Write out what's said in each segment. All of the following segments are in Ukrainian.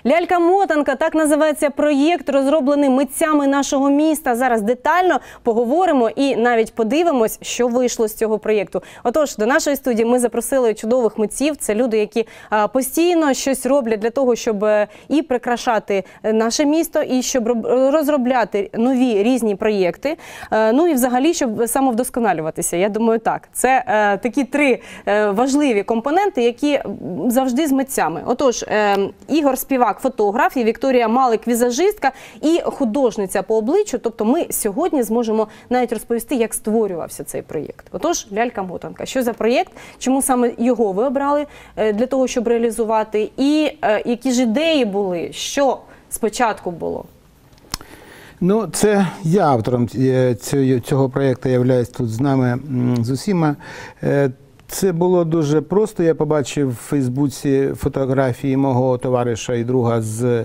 Лялька-мотанка – так називається проєкт, розроблений митцями нашого міста. Зараз детально поговоримо і навіть подивимось, що вийшло з цього проєкту. Отож, до нашої студії ми запросили чудових митців. Це люди, які постійно щось роблять для того, щоб і прикрашати наше місто, і щоб розробляти нові різні проєкти. Ну і взагалі, щоб самовдосконалюватися. Я думаю, так. Це такі три важливі компоненти, які завжди з митцями. Отож, Ігор Співак – фотограф, і Вікторія Малик – візажистка і художниця по обличчю. Тобто ми сьогодні зможемо навіть розповісти, як створювався цей проєкт. Отож, лялька-мотанка. Що за проєкт? Чому саме його ви обрали для того, щоб реалізувати? І які ж ідеї були? Що спочатку було? Ну, це я автором цього проєкту являюсь тут з нами, з усіма. Це було дуже просто. Я побачив в Фейсбуці фотографії мого товариша і друга з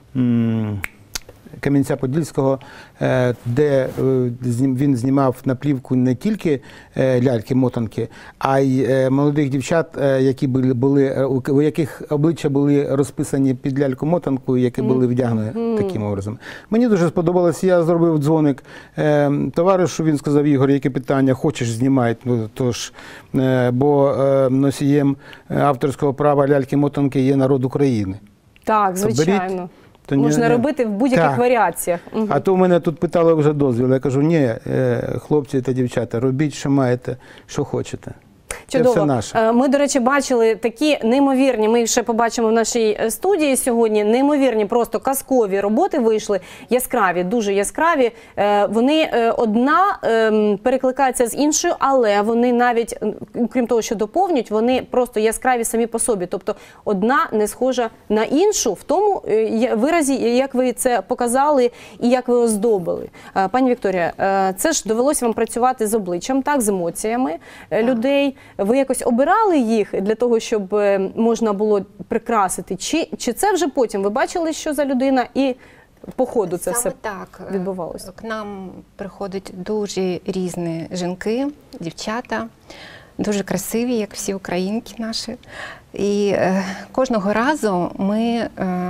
Кам'янця-Подільського, де він знімав на плівку не тільки ляльки-мотанки, а й молодих дівчат, у яких обличчя були розписані під ляльку-мотанку, які були вдягнені таким образом. Мені дуже сподобалося, я зробив дзвоник товаришу, він сказав: Ігор, які питання, хочеш — знімай. Ну, тож, бо носієм авторського права ляльки-мотанки є народ України. Так, звичайно. Можна робити в будь-яких варіаціях. А то в мене тут питали вже дозвіл. Я кажу: ні, хлопці та дівчата, робіть, що маєте, що хочете. Чудово. Це все наше. Ми, до речі, бачили такі неймовірні, ми ще побачимо в нашій студії сьогодні, неймовірні, просто казкові роботи вийшли, яскраві, дуже яскраві. Вони одна перекликаються з іншою, але вони навіть, крім того, що доповнюють, вони просто яскраві самі по собі. Тобто одна не схожа на іншу в тому виразі, як ви це показали і як ви оздобили. Пані Вікторія, це ж довелося вам працювати з обличчям, так, з емоціями людей. Ви якось обирали їх для того, щоб можна було прикрасити? Чи це вже потім ви бачили, що за людина, і по ходу це все відбувалося? К нам приходять дуже різні жінки, дівчата, дуже красиві, як всі українки наші. І кожного разу ми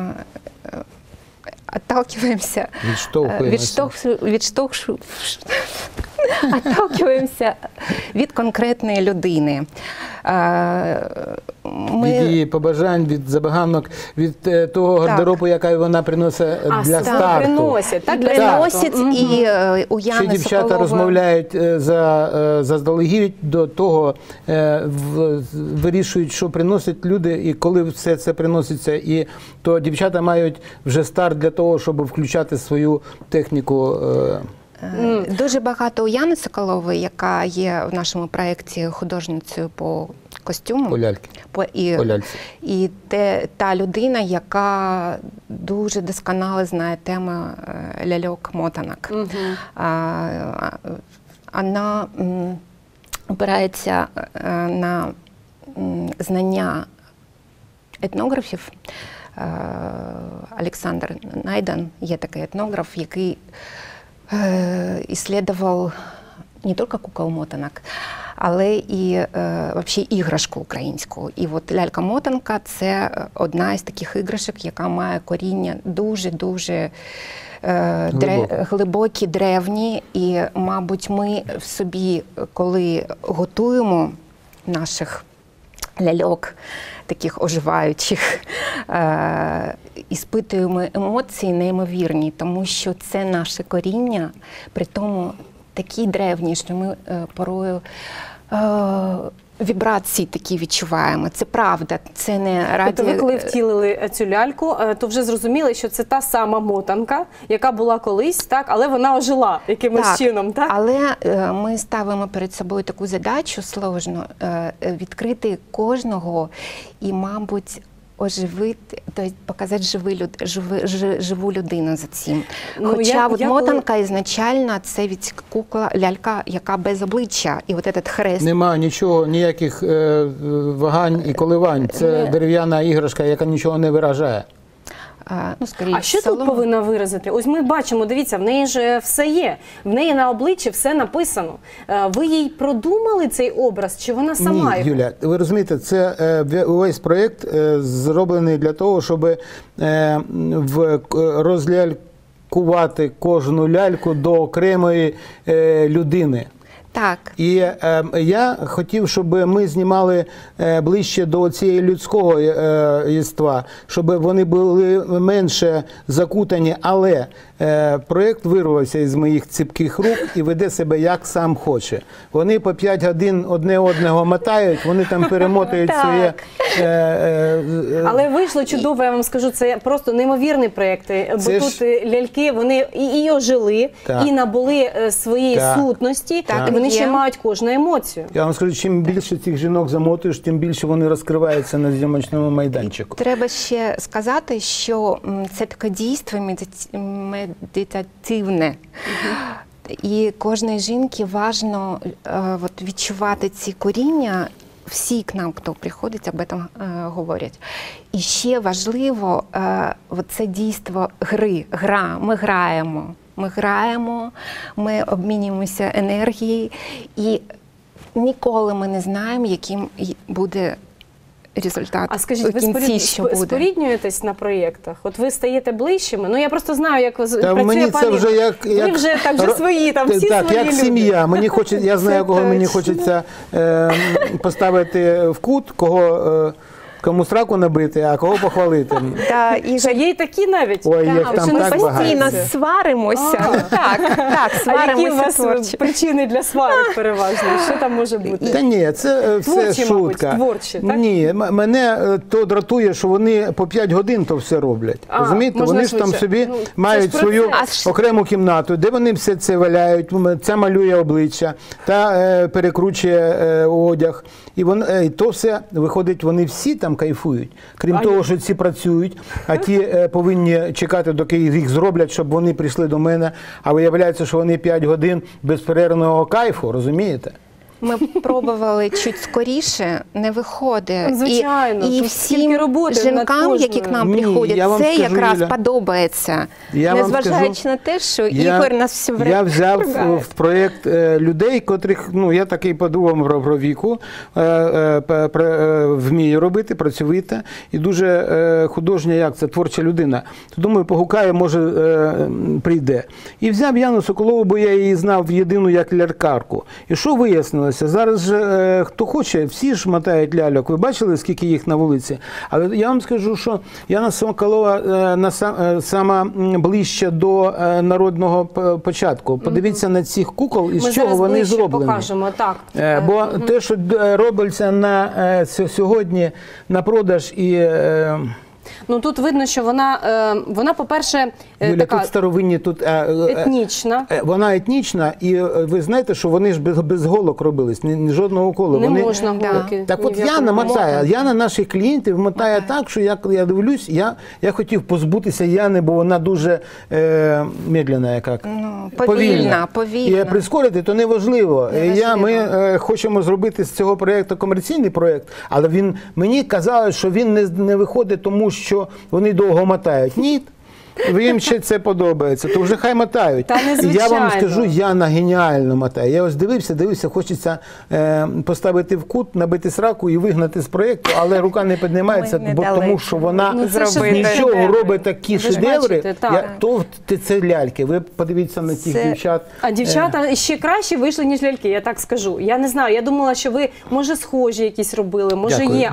отталкиваемся, отталкиваемся від конкретної людини. Від її побажань, від забаганок, від того гардеробу, який вона приносить для старту. Приносить, і у Яни Ще дівчата розмовляють заздалегідь до того, вирішують, що приносять люди, і коли все це приноситься, і то дівчата мають вже старт для того, щоб включати свою техніку. Дуже багато у Яни Соколової, яка є в нашому проєкті художницею по костюму. По ляльки. І та людина, яка дуже досконало знає тему ляльок-мотанок. Вона опирається на знання етнографів. Олександр Найдан є такий етнограф, який исследовал не тільки кукол-мотанок, але і взагалі іграшку українську. І от лялька-мотанка – це одна із таких іграшок, яка має коріння дуже-дуже глибокі, древні. І, мабуть, ми в собі, коли готуємо наших ляльок, таких оживаючих, іспитуємо емоції неймовірні, тому що це наше коріння, при тому такі древні, що ми порою вібрації такі відчуваємо. Це правда, це не раді... Тобто ви, коли втілили цю ляльку, то вже зрозуміли, що це та сама мотанка, яка була колись, так, але вона ожила якимось чином, так? Але ми ставимо перед собою таку задачу сложну – відкрити кожного і, мабуть, оживити, тобто показати живу людину за цим. Хоча мотанка ізначально це від кукла, лялька, яка без обличчя. І от этот хрест. Нема нічого, ніяких вагань і коливань. Це дерев'яна іграшка, яка нічого не виражає. ну, скоріше, А що тут повинна виразити? Ось ми бачимо, дивіться, в неї ж все є. В неї на обличчі все написано. Ви їй продумали цей образ, чи вона сама Ні, його? Юля, ви розумієте, це весь проєкт зроблений для того, щоб розлялькувати кожну ляльку до окремої людини. Так. І я хотів, щоб ми знімали ближче до цієї людського єства, щоб вони були менше закутані, але проєкт вирвався із моїх ціпких рук і веде себе як сам хоче. Вони по 5 годин одне одного мотають, вони там перемотують своє... Але вийшло чудово, я вам скажу, це просто неймовірний проєкт, бо тут ляльки, вони і ожили, і набули своєї сутності, і вони ще мають кожну емоцію. Я вам скажу, чим більше цих жінок замотуєш, тим більше вони розкриваються на зйомочному майданчику. Треба ще сказати, що це таке дійство медитативне. І кожній жінці важливо відчувати ці коріння. Всі к нам, хто приходить, об этом говорять. І ще важливо це дійство гра. Ми граємо, ми обмінюємося енергією, і ніколи ми не знаємо, яким буде результат. А скажіть, ви споріднюєтесь на проєктах? От ви стаєте ближчими? Ну, я просто знаю, як працює пані. Ви вже так вже свої, там всі свої люди. Так, як сім'я. Мені хочеться, я знаю, кого мені хочеться поставити в кут, кому сраку набити, а кого похвалити. Що є й такі навіть? Ой, як там так багато. Ми постійно сваримося. Так, сваримося. Які у вас причини для сварок переважно? Що там може бути? Та ні, це все шутка. Творчі, так? Ні, мене то дратує, що вони по 5 годин то все роблять. Розумієте? Вони ж там собі мають свою окрему кімнату, де вони все це валяють, ця малює обличчя, та перекручує одяг. І то все, виходить, вони всі там кайфують. Крім того, що ці працюють, а ті повинні чекати, доки їх зроблять, щоб вони прийшли до мене. А виявляється, що вони 5 годин безперервного кайфу, розумієте? Ми пробували чуть скоріше, не виходить. Звичайно, і всім жінкам, які к нам приходять, це якраз подобається. Незважаючи на те, що Ігор нас все время я взяв в проєкт людей, котрих, я такий подумав про віку, вмію робити, працьовита, і дуже художня, як це, творча людина. То думаю, погукаю, може прийде. І взяв Яну Соколову, бо я її знав єдину як лялькарку. І що вияснилося? Зараз же, хто хоче, всі ж мотають ляльок. Ви бачили, скільки їх на вулиці? Але я вам скажу, що Яна Соколова сама ближче до народного початку. Подивіться на цих кукол, із чого вони зроблені. Покажемо, так. Бо те, що робиться сьогодні на продаж і... Ну, тут видно, що вона по-перше, Юля, така тут старовинні, тут етнічна. Вона етнічна, і ви знаєте, що вони ж без голок робились, ні жодного уколу. Не можна голки. Так от Яна мотає, Яна наших клієнтів мотає так, що я дивлюсь, я хотів позбутися Яни, бо вона дуже медленна, яка. Повільна. І прискорити, то неважливо. Ми хочемо зробити з цього проєкту комерційний проєкт, але мені казали, що він не виходить, тому що вони довго мотають. Ні. Їм ще це подобається, то вже хай мотають. І я вам скажу, Яна геніально мотає. Я ось дивився, хочеться поставити в кут, набити сраку і вигнати з проєкту, але рука не піднімається, тому що вона нічого робить такі шедеври, то це ляльки. Ви подивіться на цих дівчат. А дівчата ще краще вийшли, ніж ляльки, я так скажу. Я не знаю, я думала, що ви, може, схожі якісь робили, може є,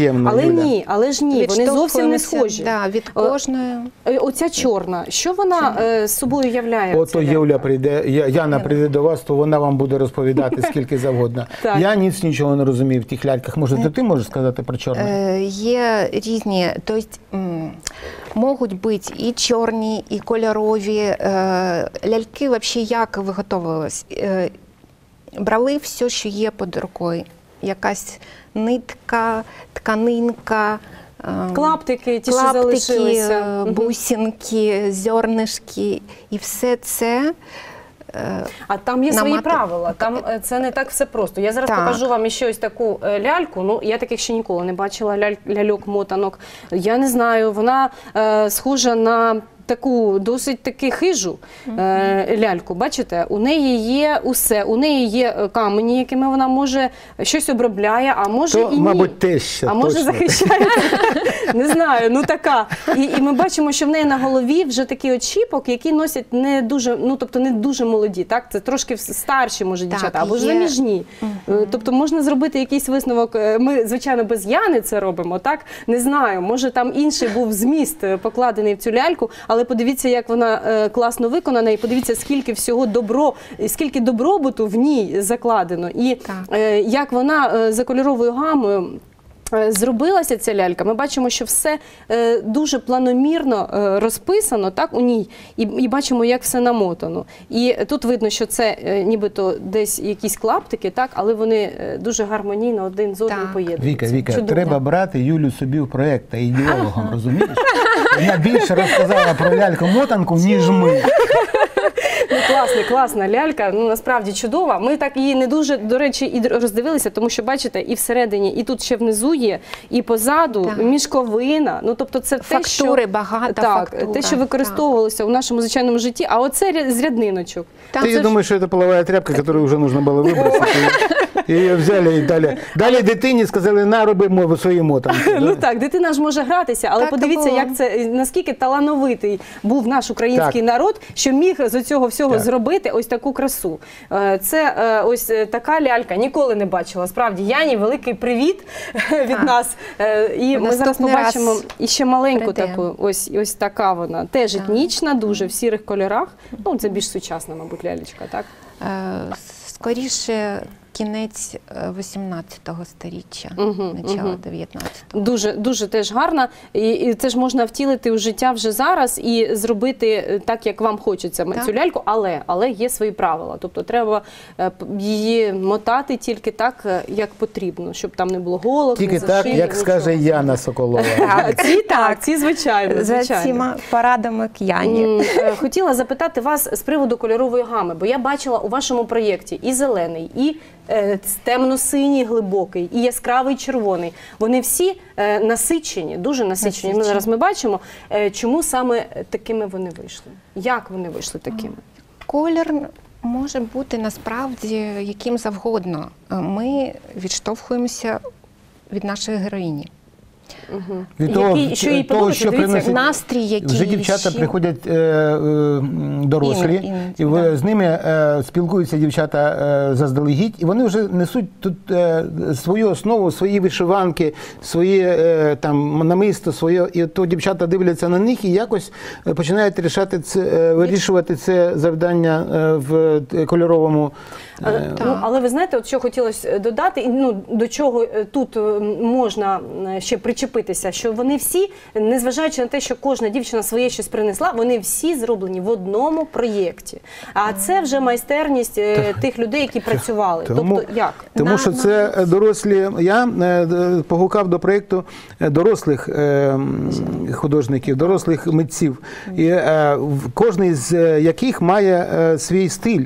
але ж ні, вони зовсім не схожі. Від кожної. Оця чорна, що вона з собою являє? Ото Юля прийде, Яна прийде до вас, то вона вам буде розповідати скільки завгодно. Я нічого не розумію в тих ляльках. Може, ти можеш сказати про чорне? Є різні, тобто можуть бути і чорні, і кольорові. Ляльки взагалі як виготовлювалися? Брали все, що є під рукою. Якась нитка, тканинка, клаптики, ті, що залишилися. Бусинки, зернишки. І все це А там є свої намати- правила, там це не так все просто. Я зараз Так. покажу вам ще ось таку ляльку, ну я таких ще ніколи не бачила, ляльок-мотанок. Я не знаю, вона схожа на таку досить таки хижу ляльку, бачите? У неї є усе, у неї є камені, якими вона може щось обробляє, а може То, і ні. мабуть, теща, а може точно. захищає. Не знаю, ну така. І ми бачимо, що в неї на голові вже такий от шіпок, який носять не дуже, ну тобто не дуже молоді, так? Це трошки старші, може, Так, дівчата, або ж є. заміжні. Тобто можна зробити якийсь висновок. Ми, звичайно, без Яни це робимо, так? Не знаю, може там інший був зміст покладений в цю ляльку, але подивіться, як вона класно виконана, і подивіться, скільки всього скільки добробуту в ній закладено. І Так. як вона за кольоровою гамою зробилася ця лялька, ми бачимо, що все дуже планомірно розписано так, у ній, і бачимо, як все намотано. І тут видно, що це нібито десь якісь клаптики, так, але вони дуже гармонійно один з одним Так. поєднуються. Віка, Чудово. треба брати Юлю собі в проєкт та ідеологом, розумієш? Вона більше розказала про ляльку-мотанку, ніж ми. Ну, класна лялька, ну насправді чудова. Ми так її не дуже, до речі, і роздивилися, тому що, бачите, і всередині, і тут ще внизу є, і позаду Так. мішковина. Ну, тобто це Фактури, те, що, багато так, фактур. те, що використовувалося у нашому звичайному житті, а оце з рядниночок. Так. Ты думаешь, что это половая тряпка, которую уже нужно было выбросить? И ее взяли и дали. Дали дитині, сказали, на, роби свої мотанки. Ну так, дитина ж може гратися, але Так, подивіться, то було. як це, наскільки талановитий був наш український Так. народ, що міг з цього всього Так. зробити ось таку красу. Це ось така лялька, ніколи не бачила. Справді, Яні, великий привіт від Так. нас. І ми зараз Наступний раз побачимо іще маленьку прийдемо. таку, ось така вона. Теж етнічна, дуже в сірих кольорах. Ну, це більш сучасна, мабуть, лялечка, так? Скоріше кінець 18-го сторіччя, Мгм, начало мгм. 19-го. Дуже теж гарна, і це ж можна втілити у життя вже зараз і зробити так, як вам хочеться Так. цю ляльку, але є свої правила. Тобто треба її мотати тільки так, як потрібно, щоб там не було голок, Тільки не так, зашиїв, як нічого. скаже Яна Соколова. Ці звичайно. За звичайно. цими порадами к Яні. Хотіла запитати вас з приводу кольорової гами, бо я бачила у вашому проєкті і зелений, і темно-синій глибокий, і яскравий червоний. Вони всі насичені, дуже насичені. Ну, зараз ми бачимо, чому саме такими вони вийшли. Як вони вийшли такими? Колір може бути насправді яким завгодно. Ми відштовхуємося від нашої героїні. Від того, Що їй того, подобається, що дивіться, приносить- Настрій, який Вже дівчата ще- приходять дорослі, Іноді, і да. з ними спілкуються дівчата заздалегідь, і вони вже несуть тут свою основу, свої вишиванки, своє там намисто, своє, і то дівчата дивляться на них і якось починають вирішувати це завдання в кольоровому. Але ви знаєте, от що хотілося додати, і, ну, до чого тут можна ще причепитися, що вони всі, незважаючи на те, що кожна дівчина своє щось принесла, вони всі зроблені в одному проєкті. А це вже майстерність тих людей, які працювали. Тобто як? Тому що це дорослі. Я погукав до проєкту дорослих художників, дорослих митців, і кожен з яких має свій стиль.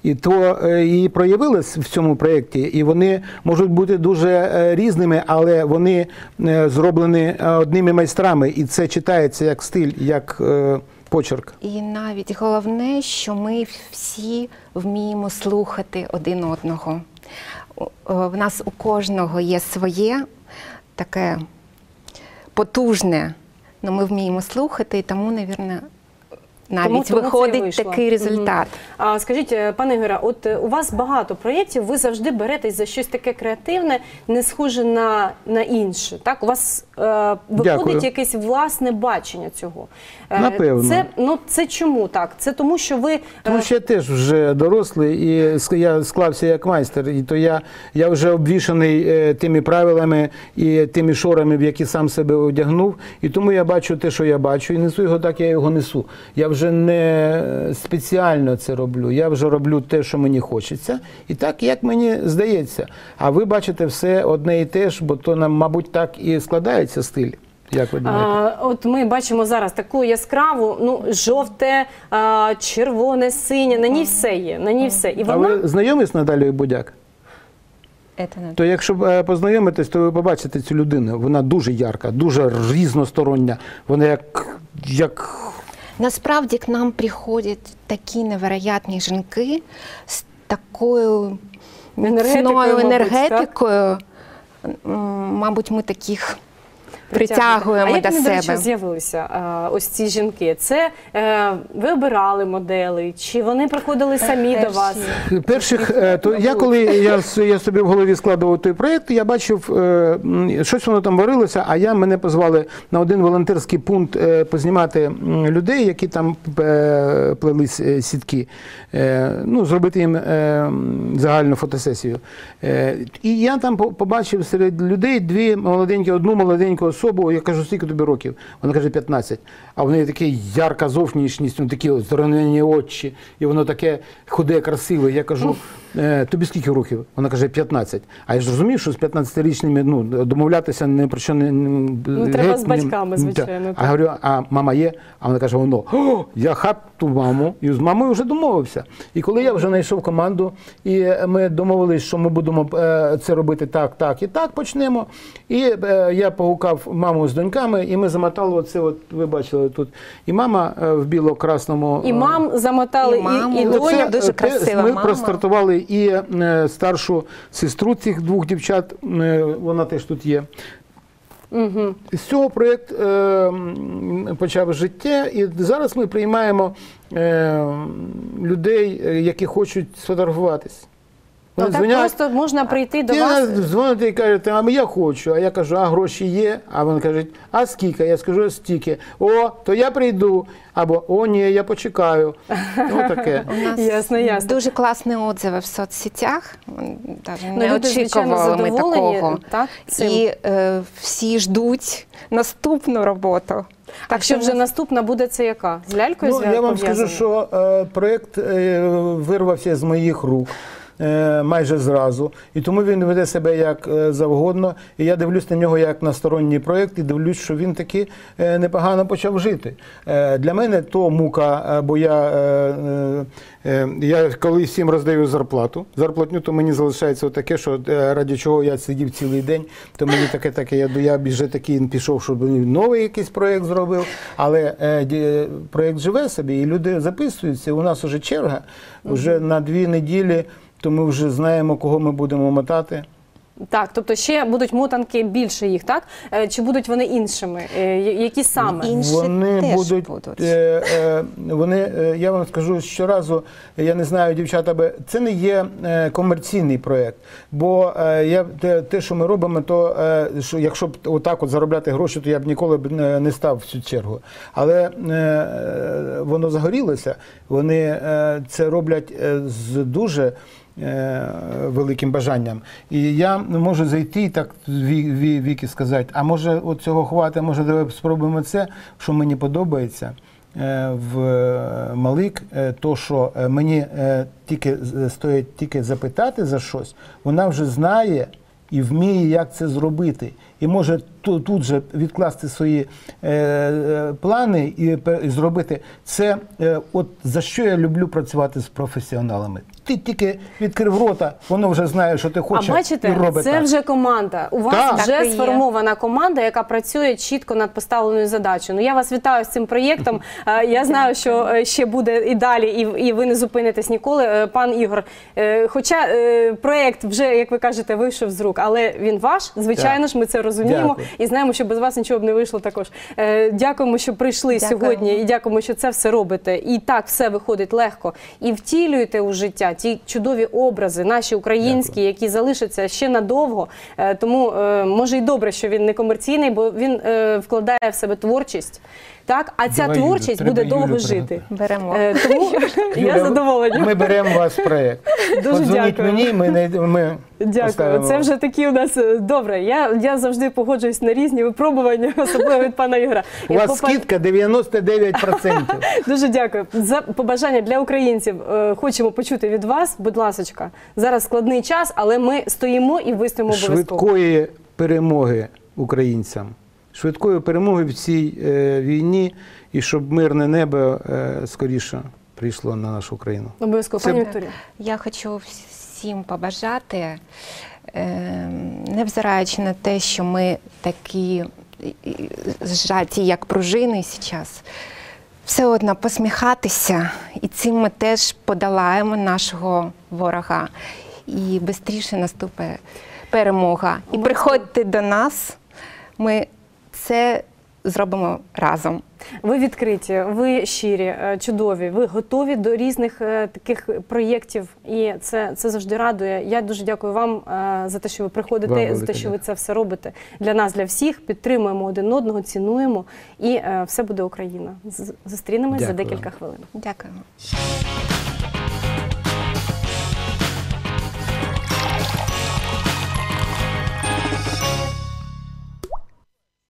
І проявилось в цьому проєкті, і вони можуть бути дуже різними, але вони зроблені одними майстрами, і це читається як стиль, як почерк. І навіть головне, що ми всі вміємо слухати один одного. В нас у кожного є своє таке потужне, але ми вміємо слухати, і тому, мабуть, навіть Тому це виходить вийшло. такий результат. А скажіть, пане Ігоре, от у вас багато проєктів, ви завжди беретесь за щось таке креативне, не схоже на інше. Так? У вас виходить Дякую. якесь власне бачення цього. Напевно. Це чому так? Це тому, що ви... Тому що я теж вже дорослий, і я склався як майстер, і то я вже обвішаний тими правилами і тими шорами, в які сам себе одягнув, і тому я бачу те, що я бачу, і несу його так, я його несу. Я вже не спеціально це роблю, я вже роблю те, що мені хочеться, і так, як мені здається. А ви бачите все одне і те ж, бо то нам, мабуть, так і складається стиль. Як ви думаєте? От ми бачимо зараз таку яскраву, ну, жовте, червоне, синє, на ній все є, на ній все. І А вона... ви знайомі з Наталією Будяк? То якщо познайомитись, то ви побачите цю людину. Вона дуже ярка, дуже різностороння. Вона як... Насправді к нам приходять такі невероятні жінки з такою міцною енергетикою. Мабуть, ми таких притягуємо до себе. А як вони, до речі, себе. з'явилися ось ці жінки? Це ви обирали модели, чи вони приходили самі до вас? Перших, то я коли я собі в голові складував той проєкт, я бачив, щось воно там варилося, а мене позвали на один волонтерський пункт познімати людей, які там плели сітки, ну, зробити їм загальну фотосесію. І я там побачив серед людей одну молоденьку особу, я кажу, скільки тобі років? Вона каже, 15. А в неї такі ярка зовнішність, такі зеленені очі, і воно таке худе, красиве. Я кажу, тобі скільки років? Вона каже, 15. А я ж розумію, що з 15-річними домовлятися не про що не... треба з батьками, звичайно. А я говорю, а мама є? А вона каже, я хату маму, і з мамою вже домовився. І коли я вже знайшов команду, і ми домовились, що ми будемо це робити так і так почнемо, і я погукав маму з доньками, і ми замотали оце, ви бачили тут, і мама в біло-красному. І мам замотали, і доня. Дуже красива мама. Ми простартували і старшу сестру цих двох дівчат, вона теж тут є. Угу. З цього проєкт почав життя, і зараз ми приймаємо людей, які хочуть сфотографуватись. Ну, так просто можна прийти до вас? Дзвоните і кажете, а я хочу. А я кажу, а гроші є? А вони кажуть, а скільки? Я скажу, стільки. О, то я прийду. Або, о, ні, я почекаю. Таке. У нас дуже класні отзиви в соцсетях. Не очікували ми такого. Так, і всі ждуть наступну роботу. Так що вже наступна буде це яка? З лялькою пов'язана? Я вам скажу, що проєкт вирвався з моїх рук. Майже зразу. І тому він веде себе як завгодно. І я дивлюсь на нього як на сторонній проєкт і дивлюсь, що він таки непогано почав жити. Для мене то мука, бо я коли всім роздаю зарплатню, то мені залишається таке, що ради чого я сидів цілий день, то мені таке, я вже такий пішов, щоб новий якийсь проєкт зробив. Але проєкт живе собі, і люди записуються. У нас вже черга, вже на 2 неділі, то ми вже знаємо, кого ми будемо мотати. Так, тобто ще будуть мотанки більше їх, так? Чи будуть вони іншими? Які саме? Інші вони теж будуть. Я вам скажу щоразу, я не знаю, дівчата, це не є комерційний проєкт. Бо те, що ми робимо, то що якщо б отак заробляти гроші, то я б ніколи не став в цю чергу. Але воно загорілося, вони це роблять з дуже великим бажанням. І я можу зайти і так Вікі сказати, а може от цього хватить, може давай спробуємо це, що мені подобається в Малик, то, що мені стоїть тільки запитати за щось, вона вже знає і вміє, як це зробити. І може тут же відкласти свої плани і зробити це. От за що я люблю працювати з професіоналами. Ти тільки відкрив рота, воно вже знає, що ти хочеш, і робить. А бачите, це вже команда. У вас вже сформована команда, яка працює чітко над поставленою задачею. Ну, я вас вітаю з цим проєктом. Я знаю, що ще буде і далі, і ви не зупинитесь ніколи. Пан Ігор, хоча проєкт вже, як ви кажете, вийшов з рук, але він ваш, звичайно ж, ми це розуміємо. Дякую. І знаємо, що без вас нічого б не вийшло також. Дякуємо, що прийшли сьогодні, і дякуємо, що це все робите. І так все виходить легко. І втілюєте у життя ті чудові образи, наші українські, які залишаться ще надовго. Тому, може, і добре, що він не комерційний, бо він вкладає в себе творчість. Так? А ця творчість буде довго жити. Беремо. Тому я задоволена. Ми беремо вас в проєкт. Дуже дякую. Мені, ми дякую. Це вже такі у нас добре. Я завжди погоджуюсь на різні випробування, особливо від пана Ігора. У вас скидка 99%. Дуже дякую. За побажання для українців хочемо почути від вас, будь ласочка. Зараз складний час, але ми стоїмо і вистоїмо обов'язково. Швидкої перемоги українцям. швидкої перемоги в цій війні і щоб мирне небо скоріше прийшло на нашу країну. Обов'язково. Пані Вікторія. Я хочу всім побажати, невзираючи на те, що ми такі зжаті, як пружини зараз, все одно посміхатися, і цим ми теж подолаємо нашого ворога. І швидше наступить перемога. І приходьте до нас, ми це зробимо разом. Ви відкриті, ви щирі, чудові, ви готові до різних таких проєктів, і це завжди радує. Я дуже дякую вам за те, що ви приходите, за те, що ви це все робите для нас, для всіх. Підтримуємо один одного, цінуємо, і все буде Україна. Зустрінемось за декілька хвилин. Дякуємо.